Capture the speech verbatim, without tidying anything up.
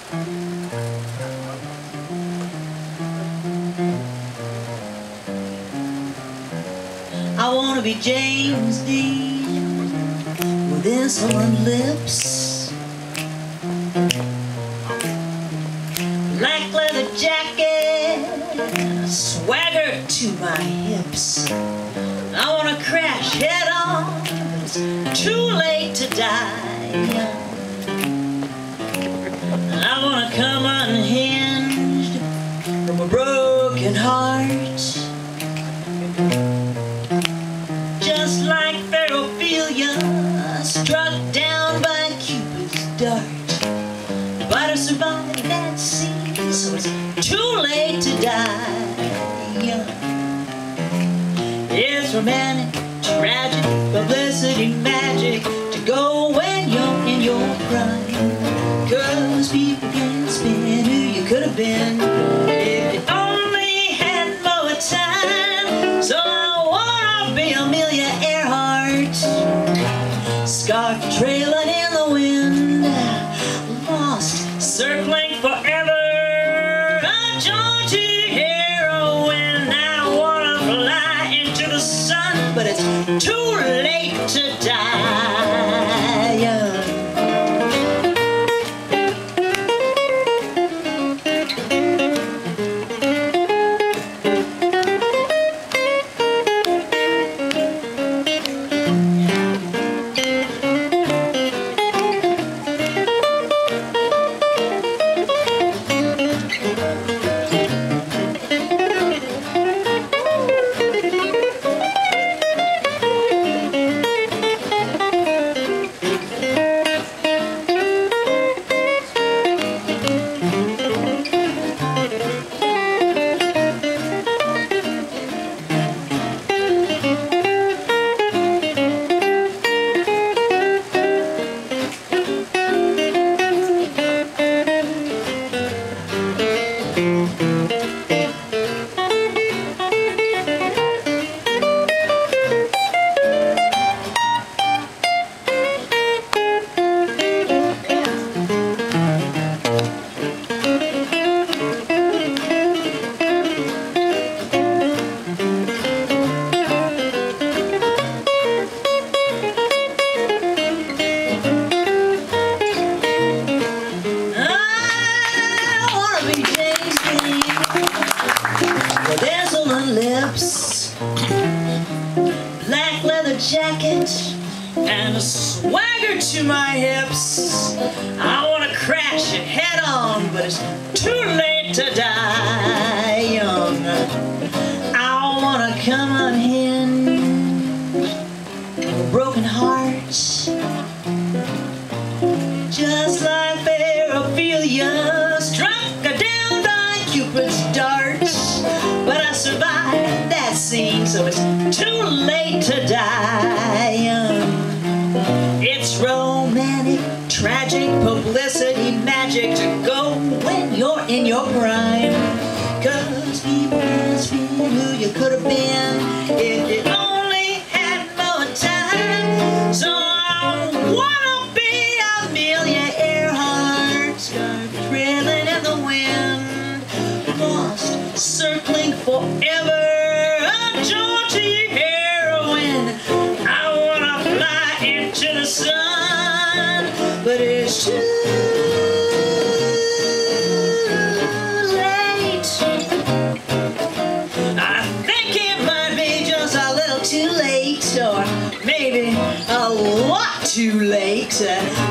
I wanna be James Dean with insolent lips, black leather jacket, swagger to my hips. I wanna crash head on, but it's too late to die. I wanna come unhinged from a broken heart, just like Ophelia, struck down by Cupid's dart. But I survived that scene, so it's too late to die young. It's romantic, tragic, publicity magic to go when you're in your prime. Cause people can't spin who you could have been if you only had more time. So I wanna be Amelia Earhart, scarf trailing in the wind, lost, circling forever, a jaunty heroine. I wanna fly into the sun, but it's too late to die young. Lips, black leather jacket, and a swagger to my hips. I wanna crash it head on, but it's too late to die young. I wanna come unhinged, a broken heart, just like fair Ophelia, struck down by Cupid's dart. But I survived that scene, so it's too late to die young. It's romantic, tragic, publicity magic to go when you're in your prime. Cause people can't spin who you could have been if you only had more time. So I wanna be Amelia Earhart, scarf trailing in the wind, lost, circling forever, a jaunty heroine. I wanna fly into the sun, but it's too late. I think it might be just a little too late, or maybe a lot too late.